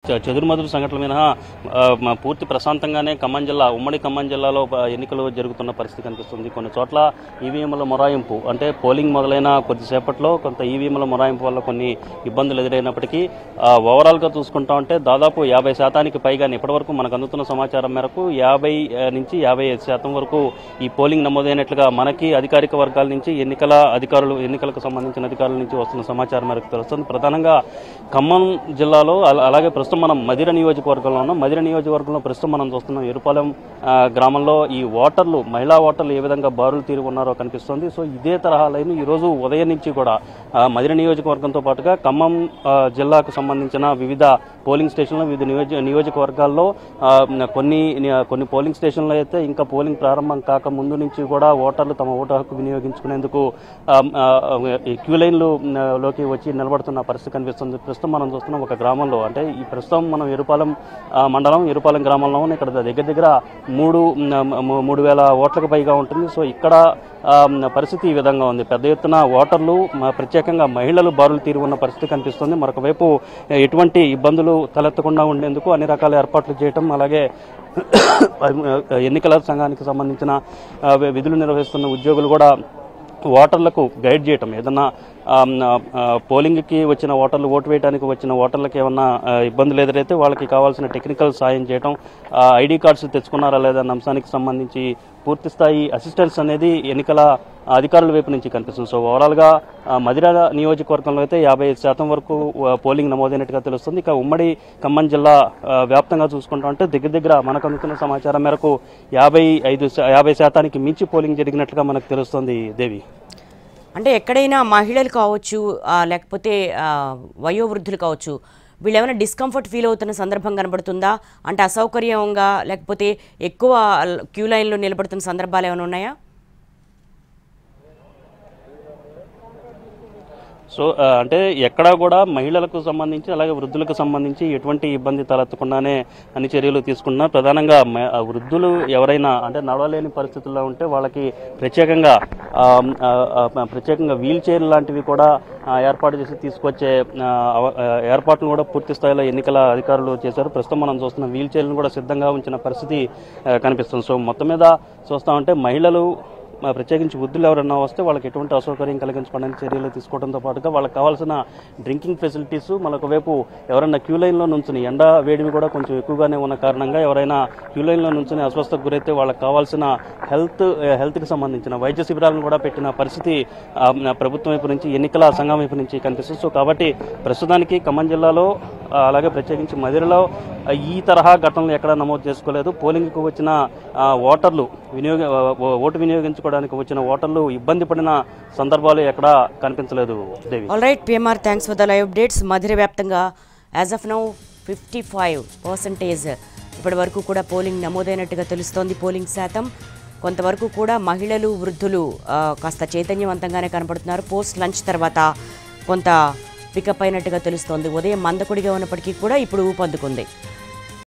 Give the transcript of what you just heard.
చెదురుమదురు సంఘటనల మినహా పూర్తి ప్రశాంతంగానే ఖమ్మం జిల్లా ఉమ్మడి ఖమ్మం జిల్లాలో ఎన్నికలు జరుగుతున్న పరిస్థితి కనిపిస్తుంది. కొన్ని చోట్ల ఈవీఎంల మొరాయింపు అంటే పోలింగ్ మొదలైన కొద్దిసేపట్లో కొంత ఈవీఎంల మొరాయింపు వల్ల కొన్ని ఇబ్బందులు ఎదురైనప్పటికీ ఓవరాల్గా చూసుకుంటా ఉంటే దాదాపు 50% పైగా ఇప్పటివరకు మనకు అందుతున్న సమాచారం మేరకు 50 నుంచి 55% వరకు ఈ పోలింగ్ నమోదైనట్లుగా మనకి అధికారిక వర్గాల నుంచి ఎన్నికలకు సంబంధించిన అధికారుల నుంచి వస్తున్న సమాచారం మేరకు తెలుస్తుంది. ప్రధానంగా ఖమ్మం జిల్లాలో అలాగే ప్రస్తుతం మనం మధిర నియోజకవర్గంలో ఉన్నాం. మధిర నియోజకవర్గంలో ప్రస్తుతం మనం చూస్తున్నాం ఎరుపాలెం గ్రామంలో ఈ మహిళా ఓటర్లు ఏ విధంగా బారులు తీరి ఉన్నారో కనిపిస్తుంది. సో ఇదే తరహా లైన్ ఈరోజు ఉదయం నుంచి కూడా మధిర నియోజకవర్గంతో పాటుగా ఖమ్మం జిల్లాకు సంబంధించిన వివిధ పోలింగ్ స్టేషన్లు వివిధ నియోజకవర్గాల్లో కొన్ని పోలింగ్ స్టేషన్లో అయితే ఇంకా పోలింగ్ ప్రారంభం కాక ముందు నుంచి కూడా ఓటర్లు తమ ఓటు హక్కు వినియోగించుకునేందుకు క్యూ లైన్లోకి వచ్చి నిలబడుతున్న పరిస్థితి కనిపిస్తుంది. ప్రస్తుతం మనం చూస్తున్నాం ఒక గ్రామంలో అంటే ఈ ప్రస్తుతం మనం ఎరుపాలెం మండలం ఎరుపాలెం గ్రామంలో ఇక్కడ దగ్గర 3,000 ఓట్లకు పైగా ఉంటుంది. సో ఇక్కడ పరిస్థితి ఈ విధంగా ఉంది. పెద్ద ఎత్తున ఓటర్లు ప్రత్యేకంగా మహిళలు బారులు తీరి ఉన్న పరిస్థితి కనిపిస్తుంది. మరొక వైపు ఎటువంటి ఇబ్బందులు తలెత్తకుండా ఉండేందుకు అన్ని రకాల ఏర్పాట్లు చేయటం అలాగే ఎన్నికల సంఘానికి సంబంధించిన విధులు నిర్వహిస్తున్న ఉద్యోగులు కూడా ఓటర్లకు గైడ్ చేయటం ఏదన్నా పోలింగ్కి వచ్చిన ఓటర్లు ఓటు వేయడానికి వచ్చిన ఓటర్లకు ఏమన్నా ఇబ్బందులు ఎదురైతే వాళ్ళకి కావాల్సిన టెక్నికల్ సాయం చేయటం ఐడి కార్డ్స్ తెచ్చుకున్నారా లేదా అన్న అంశానికి సంబంధించి పూర్తి స్థాయి అసిస్టెన్స్ అనేది ఎన్నికల అధికారుల వైపు నుంచి కనిపిస్తుంది. సో ఓవరాల్గా మధిర నియోజకవర్గంలో అయితే 55% వరకు పోలింగ్ నమోదైనట్టుగా తెలుస్తుంది. ఇక ఉమ్మడి ఖమ్మం జిల్లా వ్యాప్తంగా చూసుకుంటా ఉంటే దగ్గర మనకు అందుతున్న సమాచారం మేరకు 50% మించి పోలింగ్ జరిగినట్లుగా మనకు తెలుస్తుంది. దేవి, అంటే ఎక్కడైనా మహిళలు కావచ్చు లేకపోతే వయోవృద్ధులు కావచ్చు వీళ్ళు ఏమైనా డిస్కంఫర్ట్ ఫీల్ అవుతున్న సందర్భం కనబడుతుందా? అంటే అసౌకర్యంగా లేకపోతే ఎక్కువ క్యూ లైన్లో నిలబడుతున్న సందర్భాలు ఏమైనా ఉన్నాయా? సో అంటే ఎక్కడా కూడా మహిళలకు సంబంధించి అలాగే వృద్ధులకు సంబంధించి ఎటువంటి ఇబ్బంది తలెత్తకుండానే అన్ని చర్యలు తీసుకుంటున్నారు. ప్రధానంగా వృద్ధులు ఎవరైనా అంటే నడవలేని పరిస్థితుల్లో ఉంటే వాళ్ళకి ప్రత్యేకంగా వీల్ చైర్ లాంటివి కూడా ఏర్పాటు చేసి తీసుకొచ్చే ఏర్పాట్లను కూడా పూర్తి స్థాయిలో ఎన్నికల అధికారులు చేశారు. ప్రస్తుతం మనం చూస్తున్న వీల్ చైర్లను కూడా సిద్ధంగా ఉంచిన పరిస్థితి కనిపిస్తుంది. సో మొత్తం మీద చూస్తామంటే మహిళలు ప్రత్యేకించి వృద్ధులు ఎవరైనా వస్తే వాళ్ళకి ఎటువంటి అసౌకర్యం కలిగించుకోవడానికి చర్యలు తీసుకోవడంతో పాటుగా వాళ్ళకి కావాల్సిన డ్రింకింగ్ ఫెసిలిటీస్ మరొక వైపు ఎవరైనా క్యూ లైన్లో నుంచుని ఎండ వేడిమి కూడా కొంచెం ఎక్కువగానే ఉన్న కారణంగా ఎవరైనా క్యూ లైన్లో నుంచుని అస్వస్థకు గురైతే వాళ్ళకి కావాల్సిన హెల్త్కి సంబంధించిన వైద్య శిబిరాలను కూడా పెట్టిన పరిస్థితి ప్రభుత్వం వైపు నుంచి ఎన్నికల సంఘం వైపు నుంచి కనిపిస్తుంది. సో కాబట్టి ప్రస్తుతానికి ఖమ్మం జిల్లాలో అలాగే ప్రత్యేకించి మధిరలో ఈ తరహా ఘటనలు ఎక్కడా నమోదు చేసుకోలేదు. పోలింగ్కు వచ్చిన ఓటర్లు ఓటు వినియోగించుకోవడానికి వచ్చిన ఓటర్లు ఇబ్బంది పడిన సందర్భాలు ఎక్కడా కనిపించలేదు. Devi, all right PMR, thanks for the live updates. Madhira వ్యాప్తంగా యాజ్ ఆఫ్ నౌ 55% ఇప్పటి వరకు కూడా పోలింగ్ నమోదైనట్టుగా తెలుస్తోంది. పోలింగ్ శాతం కొంతవరకు కూడా మహిళలు వృద్ధులు కాస్త చైతన్యవంతంగానే కనపడుతున్నారు. పోస్ట్ లంచ్ తర్వాత కొంత పికప్ అయినట్టుగా తెలుస్తోంది. ఉదయం మందకొడిగా ఉన్నప్పటికీ కూడా ఇప్పుడు ఊపందుకుంది.